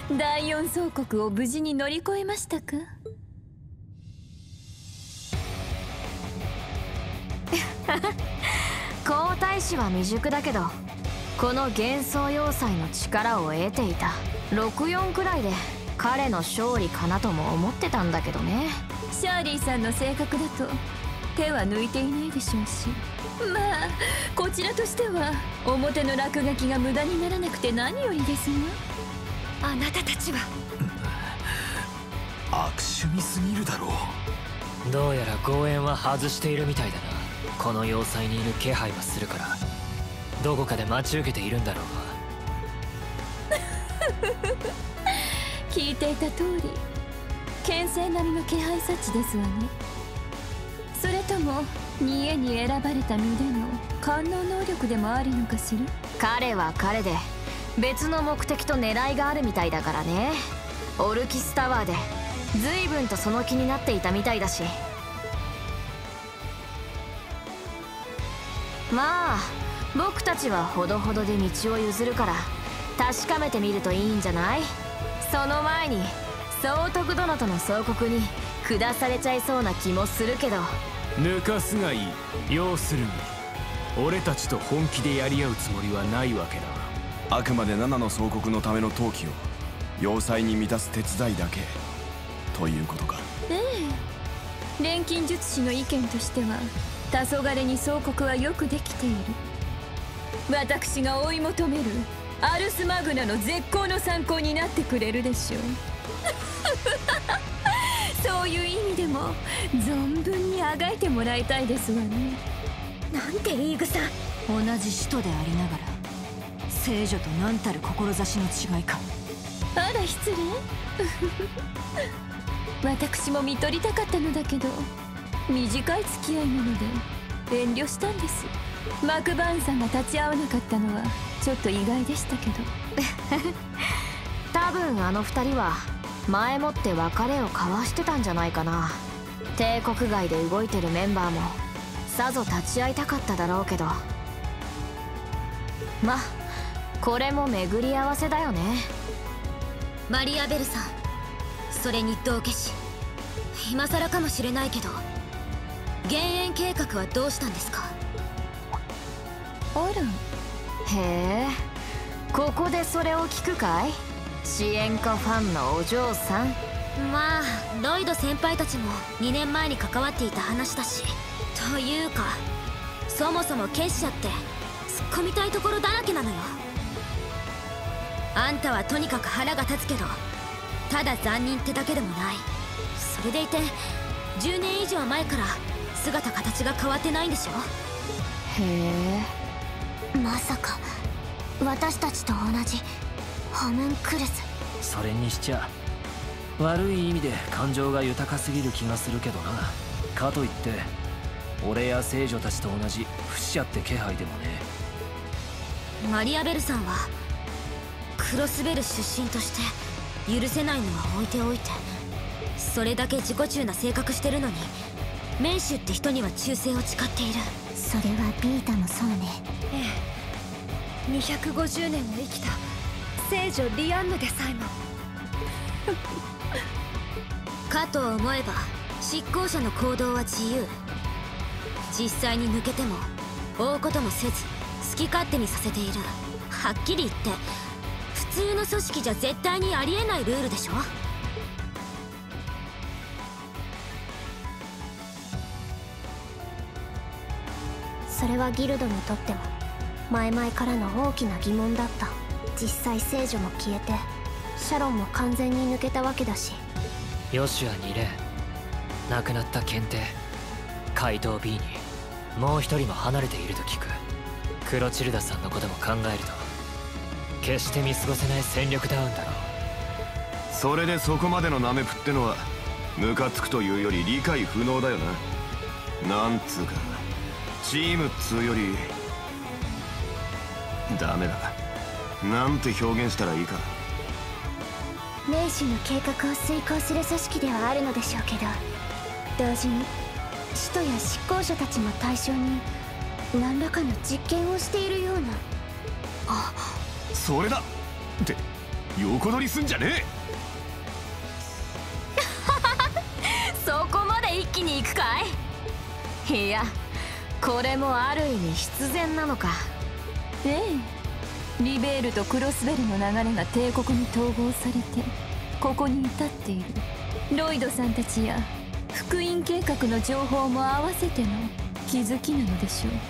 第四総国を無事に乗り越えましたか？ 皇太子は未熟だけど、この幻想要塞の力を得ていた。64くらいで彼の勝利かなとも思ってたんだけどね。 シャーリーさんの性格だと手は抜いていないでしょうし、まあこちらとしては表の落書きが無駄にならなくて何よりですわ。あなたたちは悪趣味すぎるだろう。どうやら強引は外しているみたいだな。この要塞にいる気配はするから、どこかで待ち受けているんだろう。 聞いていた通り牽制並みの気配察知ですわね。それとも煮えに選ばれた身での官能能力でもあるのかしら。 彼は彼で別の目的と狙いがあるみたいだからね。オルキスタワーで随分とその気になっていたみたいだし。まあ僕たちはほどほどで道を譲るから確かめてみるといいんじゃない？その前に総督殿との総国に下されちゃいそうな気もするけど。 抜かすがいい。要するに俺たちと本気でやり合うつもりはないわけだ。 あくまで7の総国のための陶器を要塞に満たす手伝いだけということか。 ええ、錬金術師の意見としては黄昏に総国はよくできている。私が追い求めるアルスマグナの絶好の参考になってくれるでしょう。そういう意味でも存分にあがいてもらいたいですわね。 なんて言い草。 同じ使徒でありながら聖女と何たる志の違いか。 あら失礼。私も見とりたかったのだけど短い付き合いなので遠慮したんです。マクバーンさんが立ち会わなかったのはちょっと意外でしたけど。 多分あの二人は前もって別れを交わしてたんじゃないかな。帝国外で動いてるメンバーもさぞ立ち会いたかっただろうけど、まあこれも巡り合わせだよね。 マリアベルさん、それに道化師、今更かもしれないけど減塩計画はどうしたんですか？ あら、 へえ、ここでそれを聞くかい？支援家ファンのお嬢さん。 まあロイド先輩たちも2年前に関わっていた話だし。というかそもそも結社って突っ込みたいところだらけなのよ。あんたはとにかく腹が立つけどただ残忍ってだけでもない。それでいて10年以上前から姿形が変わってないんでしょ。 へえ、 まさか私たちと同じホムンクルス。 それにしちゃ悪い意味で感情が豊かすぎる気がするけどな。かといって俺や聖女たちと同じ不死者って気配でもね。 マリアベルさんはクロスベル出身として許せないのは置いておいて、それだけ自己中な性格してるのにメンシュって人には忠誠を誓っている。それはビータもそうね。 ええ、250年も生きた聖女リアンヌでさえも。 かと思えば執行者の行動は自由。実際に抜けても追うこともせず好き勝手にさせている。はっきり言って普通の組織じゃ絶対にありえないルールでしょ。 それはギルドにとっても前々からの大きな疑問だった。実際聖女も消えてシャロンも完全に抜けたわけだし。 ヨシュア2連、亡くなった検定怪盗 B にもう一人も離れていると聞く。クロチルダさんのことも考えると決して見過ごせない戦力ダウンだろう。 それでそこまでのナメプってのはムカつくというより理解不能だよな。なんつうかチームっつうよりダメだ、なんて表現したらいいか。 メイシュの計画を遂行する組織ではあるのでしょうけど、同時に使徒や執行者たちも対象に何らかの実験をしているような。 それだって横取りすんじゃねそこまで一気に行くかい？いや、これもある意味必然なのか。 ええ、リベールとクロスベルの流れが帝国に統合されてここに至っている。ロイドさんたちや福音計画の情報も合わせての気づきなのでしょう。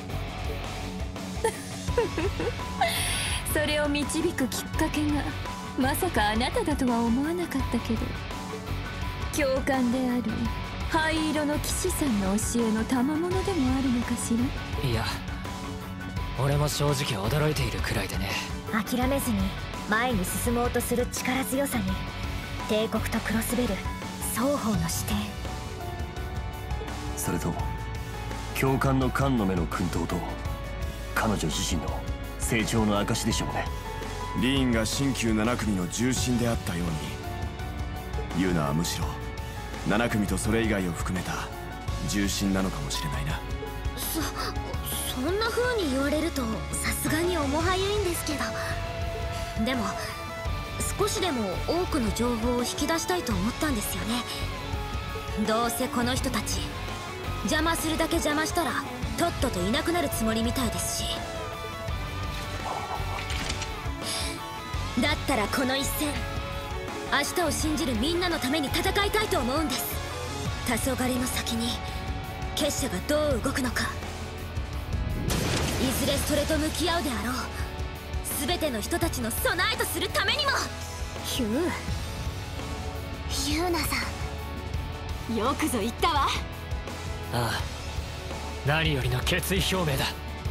それを導くきっかけがまさかあなただとは思わなかったけど、教官である灰色の騎士さんの教えの賜物でもあるのかしら。 いや、俺も正直驚いているくらいでね。 諦めずに前に進もうとする力強さに、帝国とクロスベル双方の視点。 それと教官の菅の目の薫陶と彼女自身の成長の証でしょうね。 リーンが新旧7組の重心であったように、ユーナはむしろ7組とそれ以外を含めた重心なのかもしれないな。 そんな風に言われるとさすがに重はゆいんですけど、でも少しでも多くの情報を引き出したいと思ったんですよね。どうせこの人たち邪魔するだけ邪魔したらとっとといなくなるつもりみたいですし、だったらこの一戦、明日を信じるみんなのために戦いたいと思うんです。黄昏の先に結社がどう動くのか、いずれそれと向き合うであろう全ての人たちの備えとするためにも。 ユーナさん、よくぞ言ったわ。 ああ、何よりの決意表明だ。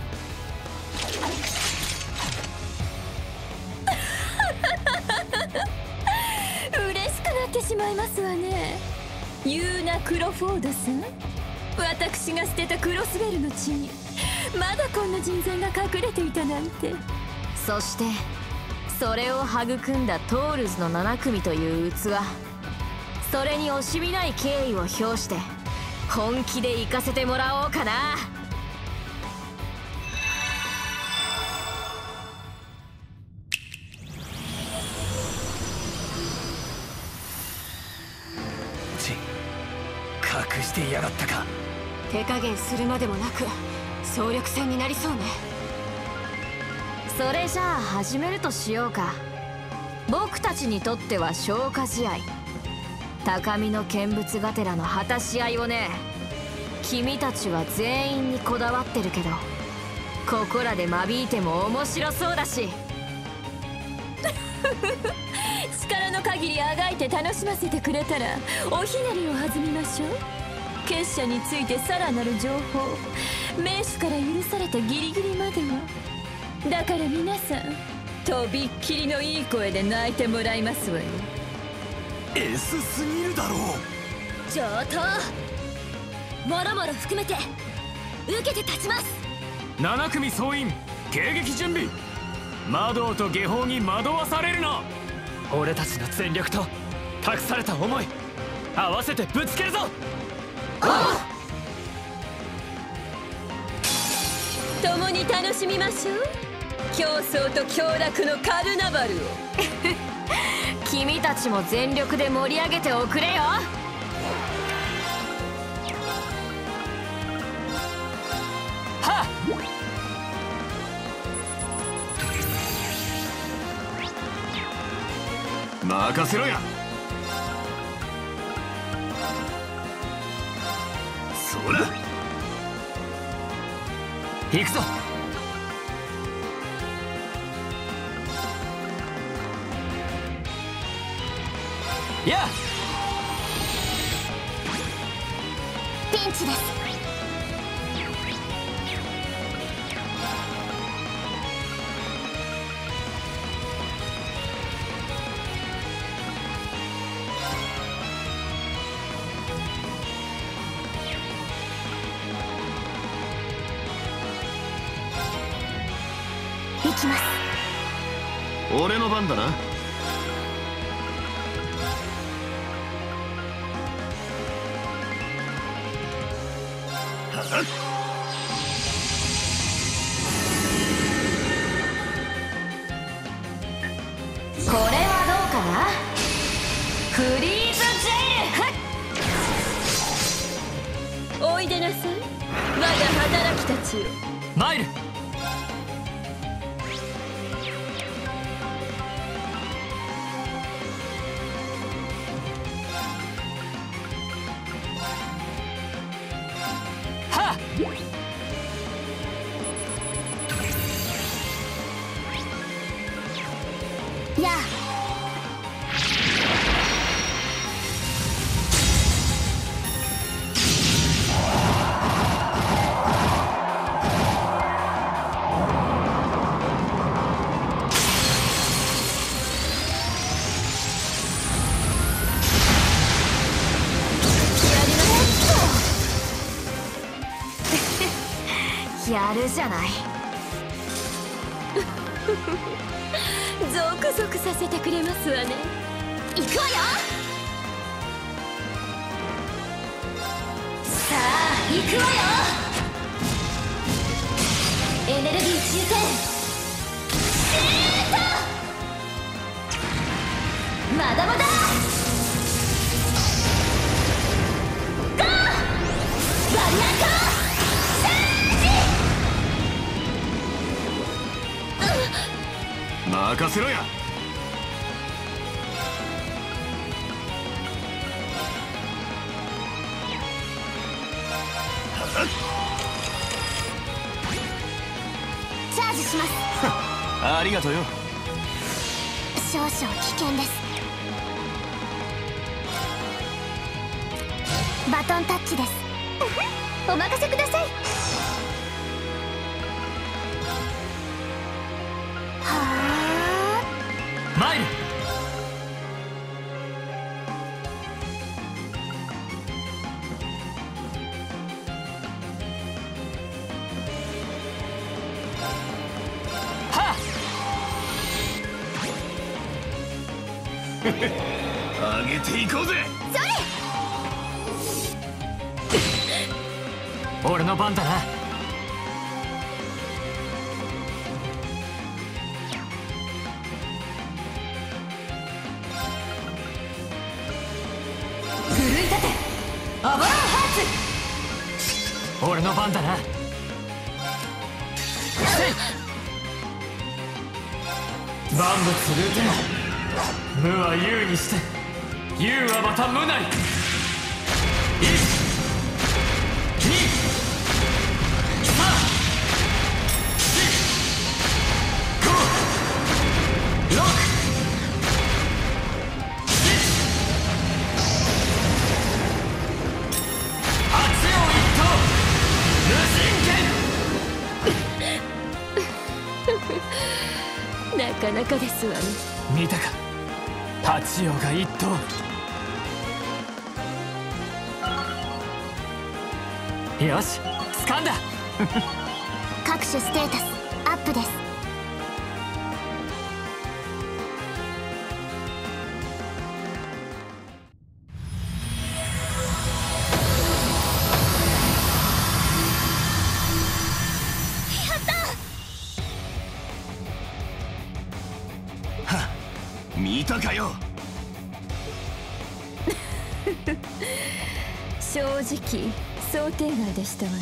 嬉しくなってしまいますわね、ユーナ・クロフォードさん。私が捨てたクロスベルの地にまだこんな人材が隠れていたなんて。 そしてそれを育んだトールズの7組という器、それに惜しみない敬意を表して本気で行かせてもらおうかな。 隠してやがったか。 手加減するまでもなく総力戦になりそうね。 それじゃあ始めるとしようか。僕たちにとっては消化試合、高みの見物がてらの果たし合いをね。君たちは全員にこだわってるけど、ここらで間引いても面白そうだし。 力の限りあがいて楽しませてくれたらおひねりを弾みましょう。結社についてさらなる情報、名手から許されたギリギリまでは。だから皆さん、とびっきりのいい声で泣いてもらいますわよ。 S すぎるだろう。 上等、もろもろ含めて受けて立ちます。 7組総員迎撃準備。魔導と下法に惑わされるな。 俺たちの全力と託された思い、合わせてぶつけるぞ。 共に楽しみましょう、競争と享楽のカルナバルを。 君たちも全力で盛り上げておくれよ。 はっ、 任せろや。そら行くぞ。やあ、 ピンチです。行きます。 俺の番だな。 これ敵たちよ。 参る。はっ。 やあ。 やるじゃない。 ゾクゾクさせてくれますわね。 行くわよ。さあ行くわよ。エネルギー充填シュート。まだまだゴーバリアンコ任せろや。 チャージします。 ありがとうよ。 少々危険です。バトンタッチです。お任せください。 参る。はっ。 上げていこうぜ。 俺の番だな。 奮い立てアバロンハー俺の番だな。万物ルーテン、無は有にして有はまた無なり。1、2、3、4、5、6、 なかなかですわね。 見たか、八葉が一頭。よし、掴んだ。 各種ステータスアップです。 見たかよ。 正直想定外でしたわね。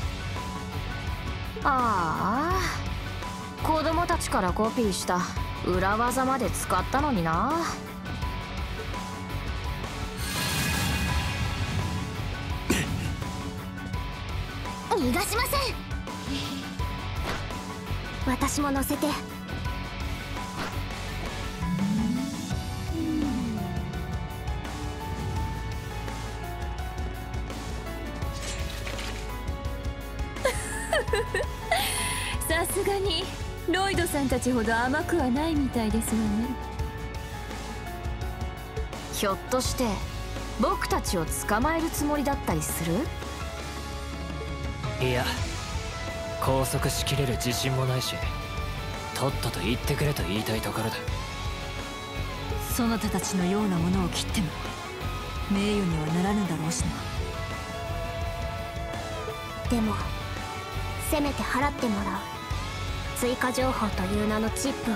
ああ、子供たちからコピーした裏技まで使ったのにな。 逃がしません。私も乗せて。 さすがにロイドさんたちほど甘くはないみたいですわね。 ひょっとして僕たちを捕まえるつもりだったりする？ いや、拘束しきれる自信もないし、とっとと言ってくれと言いたいところだ。 そなたたちのようなものを切っても名誉にはならぬだろうしな。 でもせめて払ってもらう。追加情報という名のチップを。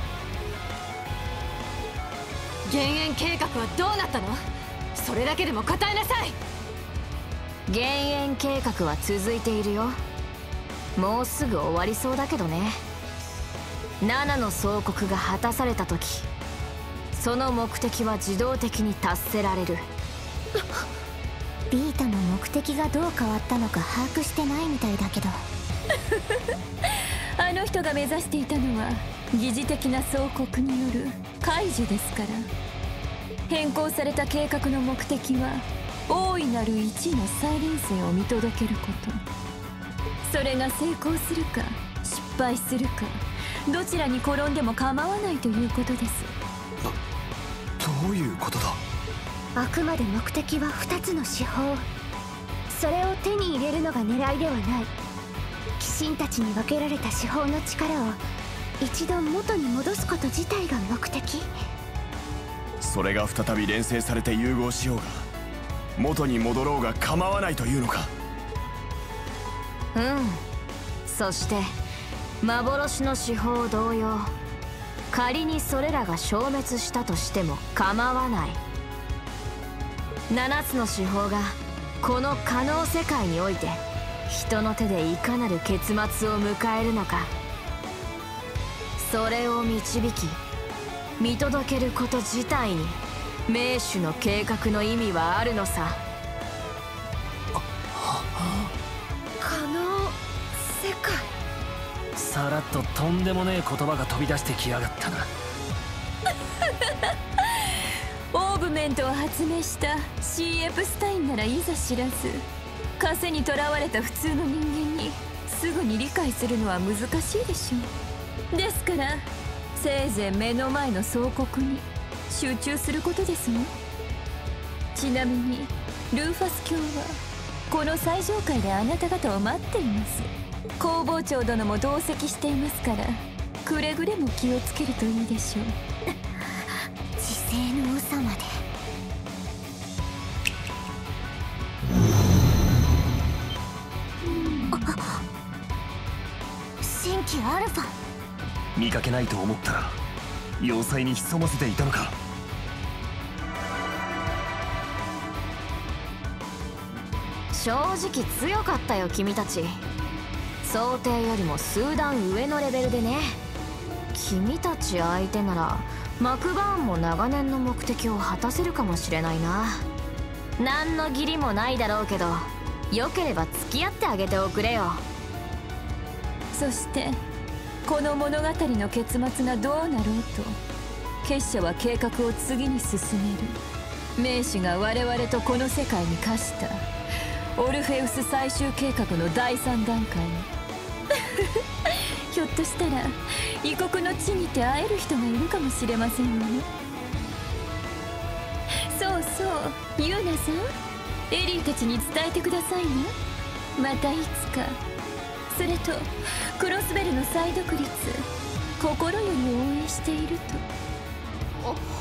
減塩計画はどうなったの？それだけでも答えなさい。 減塩計画は続いているよ。 もうすぐ終わりそうだけどね。7の総国が果たされた時、その目的は自動的に達せられる。 ビータの目的がどう変わったのか把握してないみたいだけどあの人が目指していたのは疑似的な総国による解除ですから。変更された計画の目的は大いなる1の再臨戦を見届けること。それが成功するか失敗するか、どちらに転んでも構わないということです。 どういうことだ。 あくまで目的は2つの司法、それを手に入れるのが狙いではない。鬼神たちに分けられた司法の力を一度元に戻すこと自体が目的。 それが再び錬成されて融合しようが元に戻ろうが構わないというのか。 うん。そして幻の司法同様、仮にそれらが消滅したとしても構わない。7つの司法がこの可能世界において人の手でいかなる結末を迎えるのか、それを導き見届けること自体に名手の計画の意味はあるのさ。 可能世界。 さらっととんでもねえ言葉が飛び出してきやがったな。 オーブメントを発明したシー・エプスタインならいざ知らず、枷にとらわれた普通の人間にすぐに理解するのは難しいでしょう。ですからせいぜい目の前の総国に集中することですね。ちなみにルーファス卿はこの最上階であなた方を待っています。工房長殿も同席していますから、くれぐれも気をつけるといいでしょう。 時勢の長まで。新規アルファ。 見かけないと思ったら要塞に潜ませていたのか。 正直強かったよ君たち。想定よりも数段上のレベルでね。君たち相手ならマクバーンも長年の目的を果たせるかもしれないな。何の義理もないだろうけど、よければ付き合ってあげておくれよ。 そしてこの物語の結末がどうなろうと、結社は計画を次に進める。名手が我々とこの世界に課したオルフェウス最終計画の第3段階にひょっとしたら異国の地にて会える人がいるかもしれませんよね。そうそう、ユーナさん、エリーたちに伝えてくださいね。またいつか。それとクロスベルの再独立、心より応援していると。